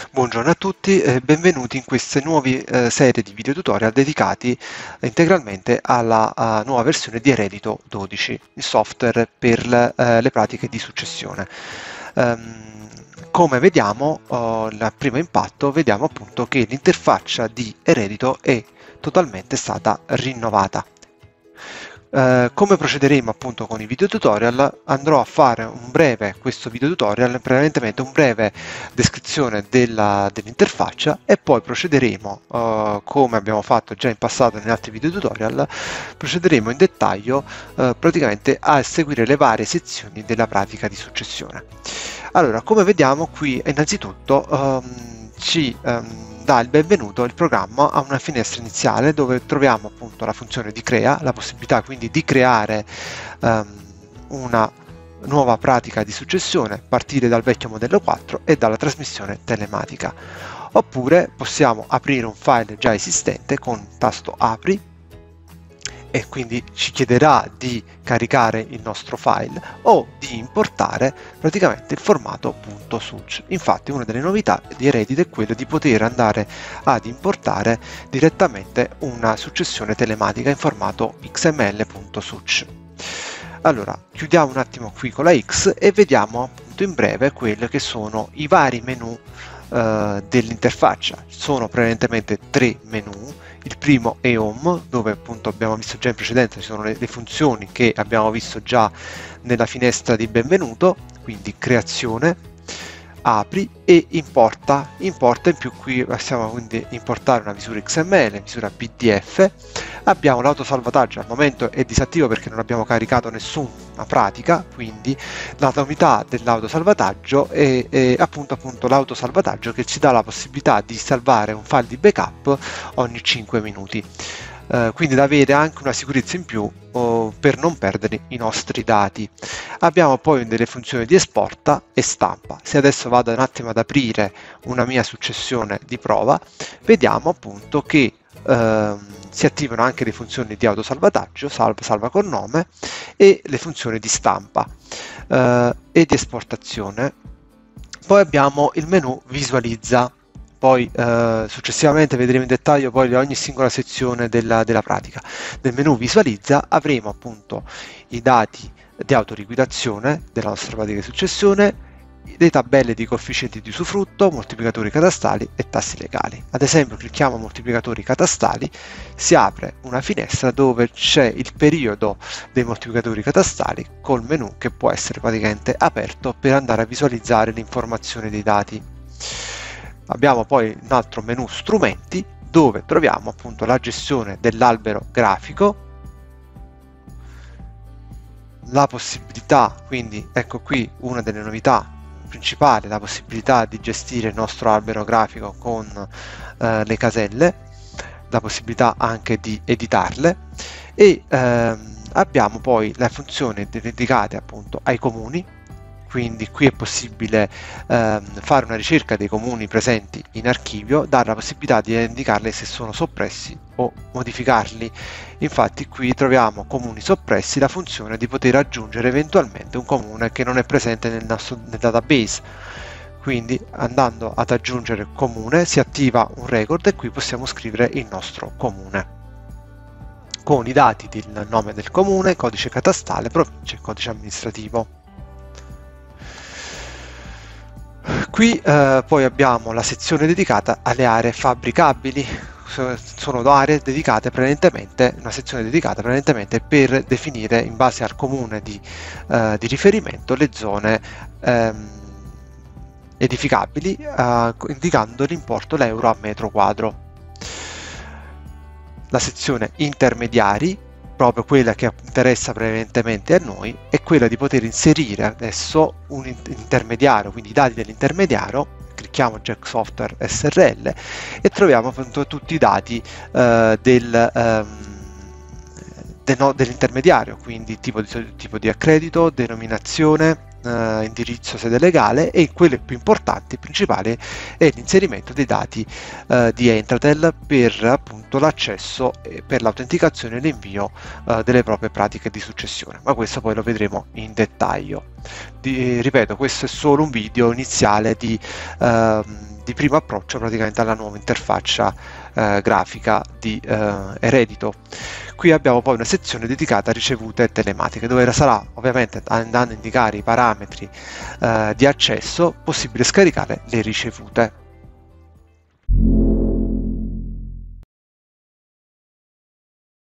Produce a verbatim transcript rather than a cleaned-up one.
Buongiorno a tutti e benvenuti in queste nuove eh, serie di video tutorial dedicati integralmente alla uh, nuova versione di Eredito dodici, il software per le, uh, le pratiche di successione. Um, come vediamo, uh, al primo impatto, vediamo appunto che l'interfaccia di Eredito è totalmente stata rinnovata. Uh, come procederemo appunto con i video tutorial, andrò a fare un breve, questo video tutorial, prevalentemente un breve descrizione dell'interfaccia e poi procederemo, uh, come abbiamo fatto già in passato in altri video tutorial, procederemo in dettaglio uh, praticamente a seguire le varie sezioni della pratica di successione. Allora, come vediamo qui, innanzitutto um, ci um, dà il benvenuto il programma a una finestra iniziale dove troviamo appunto la funzione di crea, la possibilità quindi di creare um, una nuova pratica di successione, partire dal vecchio modello quattro e dalla trasmissione telematica. Oppure possiamo aprire un file già esistente con il tasto apri e quindi ci chiederà di caricare il nostro file o di importare praticamente il formato .suc. Infatti una delle novità di Eredito è quella di poter andare ad importare direttamente una successione telematica in formato X M L.suc. Allora, chiudiamo un attimo qui con la X e vediamo appunto in breve quelli che sono i vari menu uh, dell'interfaccia. Sono prevalentemente tre menu. Il primo è Home, dove appunto abbiamo visto già in precedenza, ci sono le, le funzioni che abbiamo visto già nella finestra di benvenuto, quindi creazione, apri e importa. Importa in più qui possiamo quindi importare una misura X M L, misura P D F. Abbiamo l'autosalvataggio, al momento è disattivo perché non abbiamo caricato nessuna pratica, quindi la novità dell'autosalvataggio è, è appunto, appunto l'autosalvataggio che ci dà la possibilità di salvare un file di backup ogni cinque minuti. Uh, quindi da avere anche una sicurezza in più uh, per non perdere i nostri dati. Abbiamo poi delle funzioni di esporta e stampa. Se adesso vado un attimo ad aprire una mia successione di prova, vediamo appunto che uh, si attivano anche le funzioni di autosalvataggio, salva, salva con nome, e le funzioni di stampa uh, e di esportazione. Poi abbiamo il menu visualizza. Poi eh, successivamente vedremo in dettaglio poi ogni singola sezione della, della pratica. Nel menu visualizza avremo appunto i dati di autoriquidazione della nostra pratica di successione, le tabelle di coefficienti di usufrutto, moltiplicatori catastali e tassi legali. Ad esempio clicchiamo moltiplicatori catastali, si apre una finestra dove c'è il periodo dei moltiplicatori catastali col menu che può essere praticamente aperto per andare a visualizzare l'informazione dei dati. Abbiamo poi un altro menu strumenti dove troviamo appunto la gestione dell'albero grafico, la possibilità, quindi ecco qui una delle novità principali, la possibilità di gestire il nostro albero grafico con eh, le caselle, la possibilità anche di editarle e ehm, abbiamo poi le funzioni dedicate appunto ai comuni. Quindi qui è possibile ehm, fare una ricerca dei comuni presenti in archivio, dare la possibilità di indicarli se sono soppressi o modificarli. Infatti qui troviamo comuni soppressi, la funzione di poter aggiungere eventualmente un comune che non è presente nel nostro nel database. Quindi andando ad aggiungere comune si attiva un record e qui possiamo scrivere il nostro comune con i dati del nome del comune, codice catastale, provincia e codice amministrativo. Qui eh, poi abbiamo la sezione dedicata alle aree fabbricabili. Sono aree dedicate prevalentemente, una sezione dedicata prevalentemente per definire in base al comune di, eh, di riferimento le zone ehm, edificabili, eh, indicando l'importo l'euro a metro quadro. La sezione intermediari, proprio quella che interessa prevalentemente a noi, è quella di poter inserire adesso un intermediario, quindi i dati dell'intermediario. Clicchiamo Jack Software S R L e troviamo appunto tutti i dati eh, del, ehm, de no, dell'intermediario, quindi tipo di, tipo di accredito, denominazione, eh, indirizzo, sede legale, e quelle più importanti, principali, è l'inserimento dei dati eh, di Entratel per appunto l'accesso, per l'autenticazione e l'invio eh, delle proprie pratiche di successione, ma questo poi lo vedremo in dettaglio. Di, ripeto, questo è solo un video iniziale di, eh, di primo approccio praticamente alla nuova interfaccia eh, grafica di eh, Eredito. Qui abbiamo poi una sezione dedicata a ricevute telematiche, dove sarà, ovviamente andando a indicare i parametri eh, di accesso, possibile scaricare le ricevute.